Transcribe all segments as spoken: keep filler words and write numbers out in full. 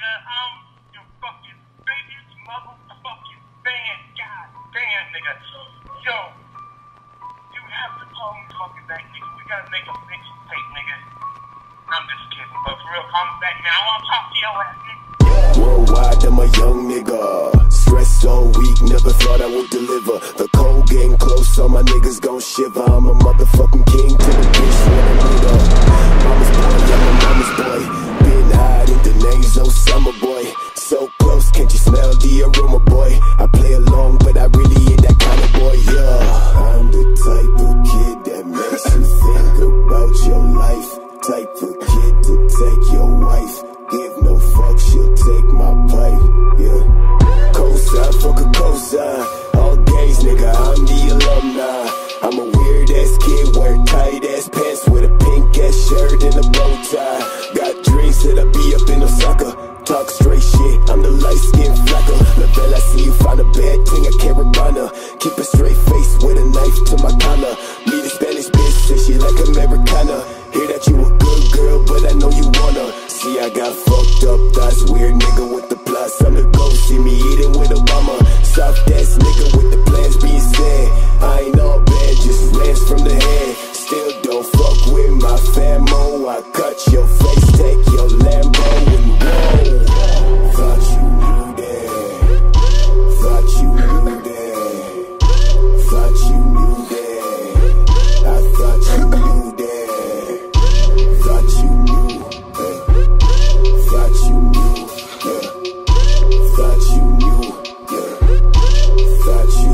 nigga. I'm your fucking biggest motherfucking fan. God damn, nigga. Yo, you have to call me fucking back, nigga. We gotta make a mixtape, nigga. I'm just kidding, but for real, call me back, man. I wanna talk to your ass, nigga. Worldwide, I'm a young nigga. Stressed all week, never thought I would deliver. The cold getting close, so my niggas gon' shiver. I'm a motherfucking king to the bitch when I meet up. Mama's boy, I'm a mama's boy. Been hiding the names, no summer boy. So close, can't you smell the aroma, boy? I play along, but I really ain't that kind of boy, yeah. I'm the type of kid that makes you think about your life. Type of kid to take your wife. Give no fuck, she'll take my pipe, yeah. Cosign, fuck a cosign. All gays, nigga, I'm the alumni. I'm a weird ass kid, wear tight ass pants with a pink ass shirt and a bow tie. Got dreams that I be up in Osaka. Talk straight shit, I'm the light skin flacker. LaBelle, I see you find a bad thing, I can't rebana. Keep a straight face with a knife to my collar. Meet a Spanish bitch, say she like Americana. Hear that you a good girl, but I know you wanna. See, I got fucked up, that's weird nigga with the plus. I'm the ghost, see me eating with Obama. Soft ass nigga with the plans being said. I ain't all bad, just rants from the head. Still don't fuck with my famo. I cut your face, take your Lambo and whoa. Thought you knew that. Thought you knew that. Thought you knew that. I thought you knew that. Thought you knew, hey. Thought you knew, yeah. Thought you knew, yeah. Thought you,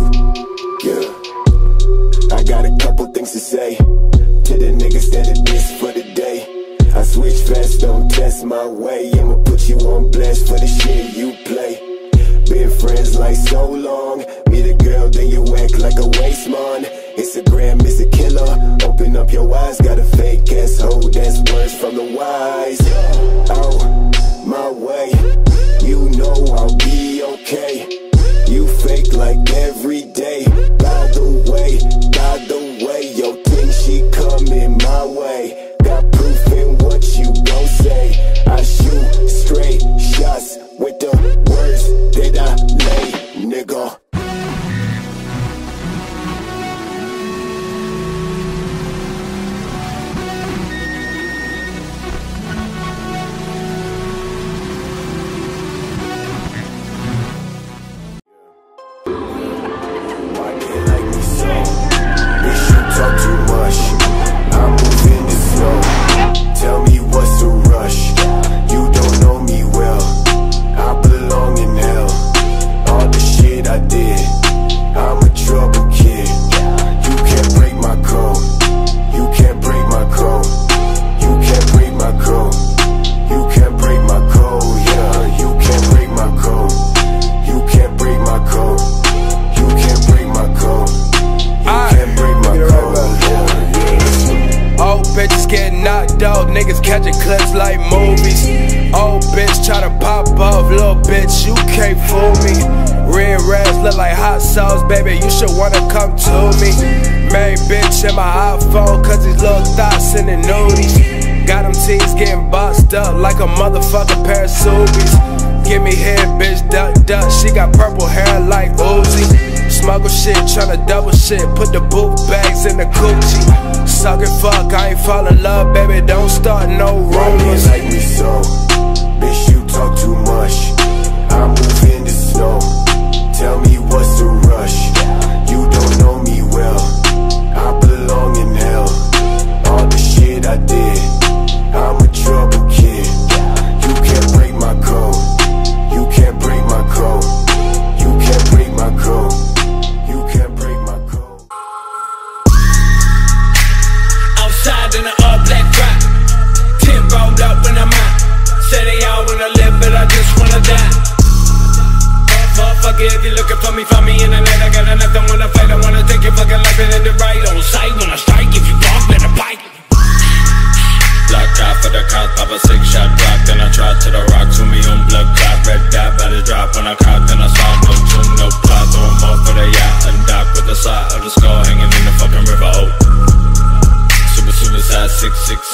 yeah. I got a couple things to say to the niggas that are this for the day. I switch fast, don't test my way. I'ma put you on blast for the shit you play. Been friends like so long. Meet a girl, then you act like a waste man. Instagram is a killer. Open up your eyes, got a fake ass hoe. That's words from the wise. Oh, my way. You know I'll be okay. You fake like every day. By the way, by the way, yo, think she coming my way. Got proof in what you gon' say. I shoot straight shots with the words that I lay, nigga. Niggas catching clips like movies. Old bitch try to pop off, little bitch, you can't fool me. Red rags look like hot sauce, baby, you should wanna come to me. Main bitch in my iPhone, cause these little thoughts in the nudies. Got them tees getting boxed up like a motherfucking pair of Subies. Give me head, bitch, duck, duck, she got purple hair like Uzi. Smuggle shit, tryna double shit, put the boot bags in the coochie. Suck it, fuck, I ain't fall in love, baby, don't start no rumors. Like me so, bitch, you talk too much. I move in the snow, tell me what's the rush. You don't know me well, I belong in hell. All the shit I did, I'm a trouble kid. You can't break my code, you can't break my code. You can't break my code, you can't break my code. Outside in the all black rock, ten rolled up when I'm out. Say they all wanna live, but I just wanna die. Motherfucker, if you looking for me, find me in the night. I got nothing, wanna fight, I wanna take your fucking life and end it right on sight. When I strike, if you walk, better bite. Block out for the cops, pop a six shot drop. Then I try to the rock, to me on blood clot. Red dot, by the drop when I caught. Then I saw no tune, no plot. Throw them off for the yacht and dock with the side of the skull hanging in the fucking river. Oh, super suicide, six six